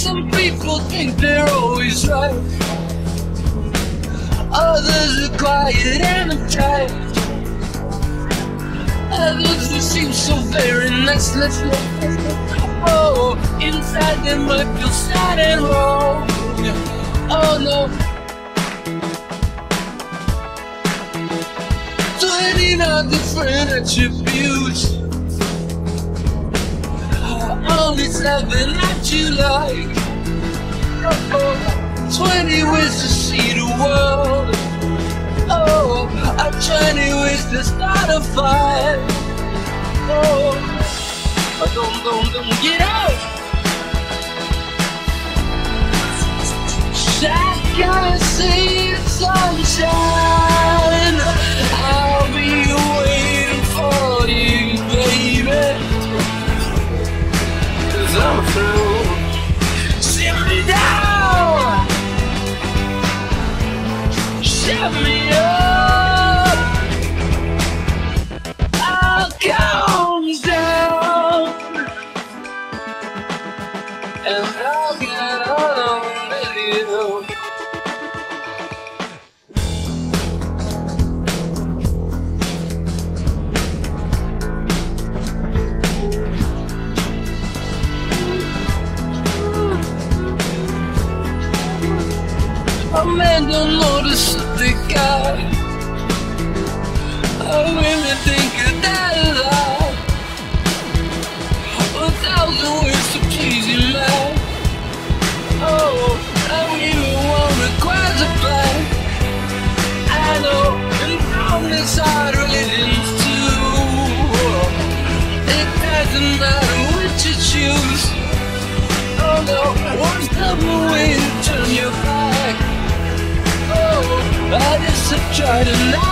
Some people think they're always right. Others are quiet and uptight. Others who seem so very nice. Oh, inside them might feel sad and wrong. Oh no. 29 different attributes, only 7 that you like. 20 ways to see the world. Oh, 20 ways to start a fight. Oh, don't get out. I gotta see the sunshine. I'll be waiting for you, baby. 'Cause I'm through. Sit me down, shut me up. I'll calm down, and I'll get on with you. A man don't notice what they got. Women think that a lot. 1,000 ways to please you, man. Oh, and we don't wanna cry back. I know, and from this hard religions too. It doesn't matter what you choose. Oh no, one step away to turn your back. I just try to